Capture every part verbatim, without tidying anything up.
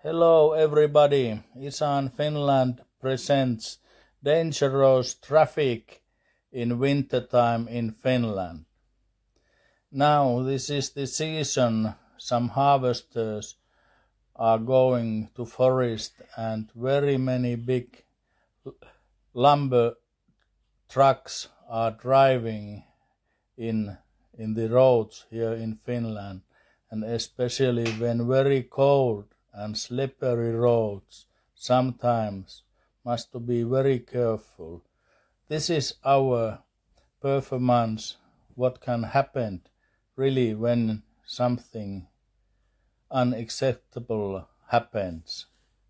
Hello everybody, Isan Finland presents dangerous traffic in wintertime in Finland. Now this is the season some harvesters are going to forest and very many big lumber trucks are driving in in the roads here in Finland, and especially when very cold and slippery roads, sometimes must to be very careful. This is our performance, what can happen really when something unacceptable happens.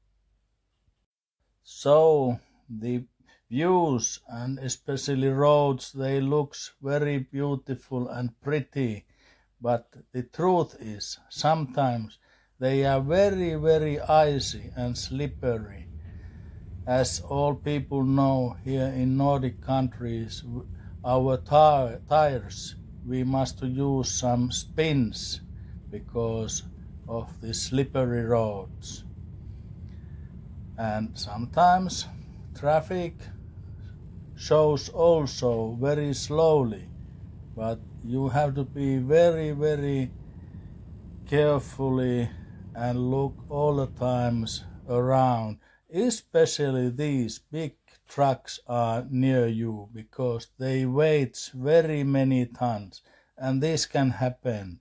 So the views and especially roads, they looks very beautiful and pretty, but the truth is sometimes they are very, very icy and slippery. As all people know, here in Nordic countries, our tires, we must use some spins because of the slippery roads. And sometimes traffic shows also very slowly, but you have to be very, very carefully and look all the times around, especially these big trucks are near you because they weigh very many tons, and this can happen.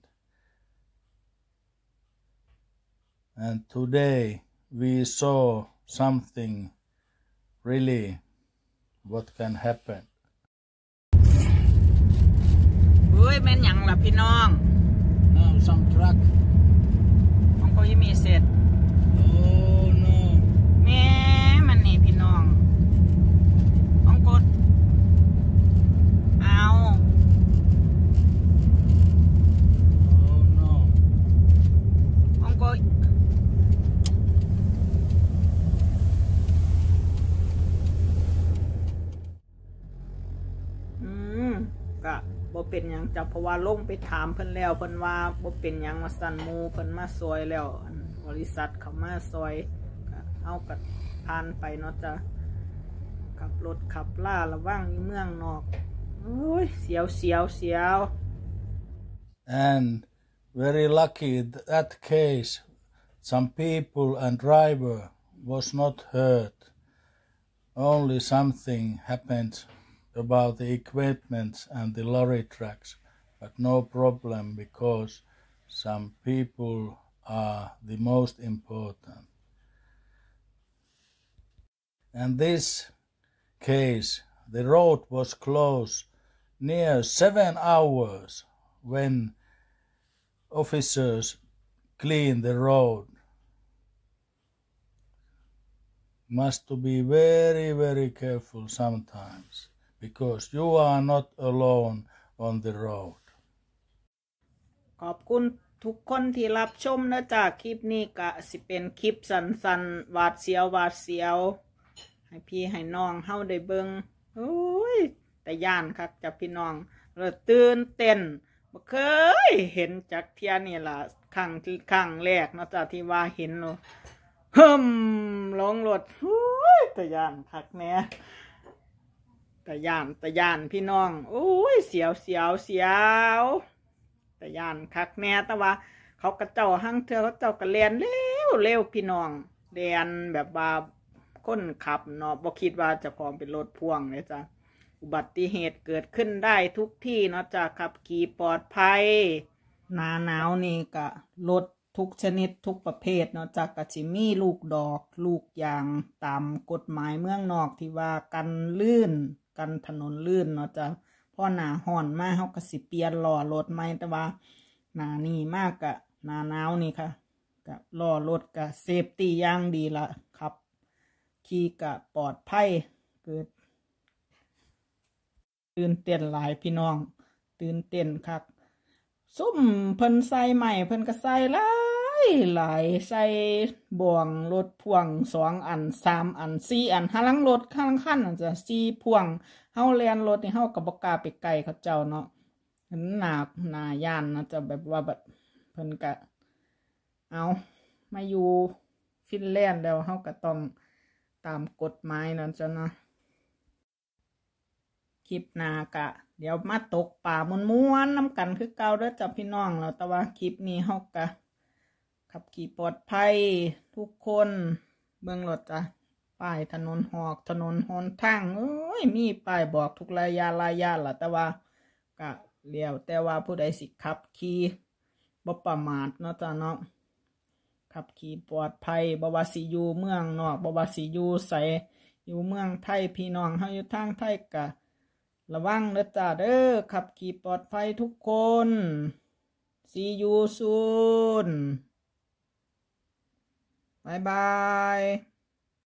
And today we saw something really what can happen. เฮ้ยแม่นหยังล่ะพี่น้อง Now some truck. ของเขายังมีเสร็จ Oh no. แม่มันนี่พี่น้องของกดเอา Oh no. ของกดอืมก็บ่เป็นหยังจ้ะเพราะว่าลงไปถามเพิ่นแล้วเพิ่นว่าบ่เป็นหยังว่าสั่นหมู่เพิ่นมาซอยแล้วบริษัทเขามาซอยก็เฮาก็ผ่านไปเนาะจ้ะขับรถขับล่าระวังอยู่เมืองนอกโอ้ยเสียวเสียวเสียว And very lucky that case some people and driver was not hurt. Only something happened about the equipment and the lorry tracks, but no problem because some people are the most important. And this case, the road was closed near seven hours when officers clean the road. Must to be very, very careful sometimes because you are not alone on the road. ขอบคุณทุกคนที่รับชมนะจ๊ะคลิปนี้ก็สิเป็นคลิปสั้นๆหวาดเสียวหวาดเสียวให้พี่ให้น้องเฮาได้เบิ่งโอ้ยแต่ย่านคักจ้ะพี่น้องแล้วตื่นเต้นบ่เคยเห็นจักเที่ยนี่ล่ะครั้งที่ครั้งแรกนะจ๊ะที่ว่าเห็นเนาะฮึมลงรถโอ้ยแต่ย่านคักแน่แต่ย่านแต่ย่านพี่น้องโอ้ยเสียวเสียวเสียวแต่ย่านคักแน่แต่ว่าเขากระเจ้าหั่งเธอเขาเจ้ากระเลียนเร็วเร็วพี่น้องเลียนแบบว่าคนขับเนาะบ่คิดว่าจะของเป็นรถพ่วงเลยจ้ะอุบัติเหตุเกิดขึ้นได้ทุกที่เนาะจ้ะขับขี่ปลอดภัยหน้าหนาวนี่ก็รถทุกชนิดทุกประเภทเนาะจ้ะก็สิมีลูกดอกลูกยางตามกฎหมายเมืองนอกที่ว่ากันลื่นกันถนนลื่นเนาะจ้ะพอหน้าร้อนมาเฮาก็สิเปลี่ยนล้อรถใหม่แต่ว่าหน้านี้มากกะหน้าหนาวนี่ค่ะก็ล้อรถก็เซฟตี้อย่างดีละครับขี่ก็ปลอดภัยเกิดตื่นเต้นหลายพี่น้องตื่นเต้นคักซุ่มเพิ่นใส่ใหม่เพิ่นก็ใส่หลายหลายใส่บ่วงรถพ่วงสองอันสามอันสี่อันหาลังรถข้างคันจะสี่พ่วงเฮาแล่นรถนี่เฮาก็บ่กล้าไปใกล้เขาเจ้าเนาะหน้าหน้าย่านนะจะแบบว่าแบบเพิ่นก็เอามาอยู่ฟินแลนด์แล้วเฮาก็ต้องตามกฎหมายนั่นจ้ะเนาะคลิปหน้ากะเดี๋ยวมาตกป่ามวนๆน้ำกันคือเก่าเด้อจ้ะพี่น้องแล้วแต่ว่าคลิปนี้เฮาก็ขับขี่ปลอดภัยทุกคนเบิ่งรถจ้ะป้ายถนนหอกถนนหนทางเอ้ยมีป้ายบอกทุกระยะระยะล่ะแต่ว่าก็เลี้ยวแต่ว่าผู้ใดสิขับขี่บ่ประมาทเนาะจ้ะเนาะขับขี่ปลอดภัยบ่ว่าสิอยู่เมืองนอกบ่ว่าสิอยู่ไสอยู่เมืองไทยพี่น้องเฮาอยู่ทางไทยก็ระวังเด้อจ้าเด้อขับขี่ปลอดภัยทุกคน See you soon บายบาย